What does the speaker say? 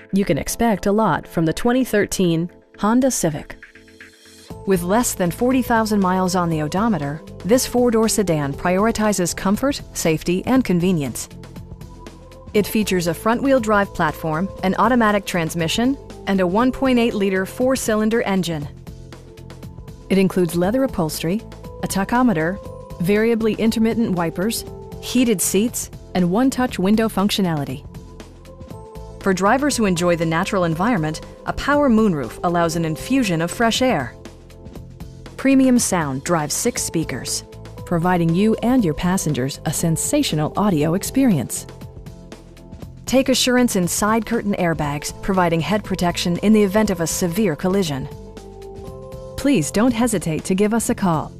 You can expect a lot from the 2013 Honda Civic. With less than 40,000 miles on the odometer, this four-door sedan prioritizes comfort, safety, and convenience. It features a front-wheel drive platform, an automatic transmission, and a 1.8-liter four-cylinder engine. It includes leather upholstery, a tachometer, variably intermittent wipers, heated seats, and one-touch window functionality. For drivers who enjoy the natural environment, a power moonroof allows an infusion of fresh air. Premium sound drives 6 speakers, providing you and your passengers a sensational audio experience. Take assurance in side curtain airbags, providing head protection in the event of a severe collision. Please don't hesitate to give us a call.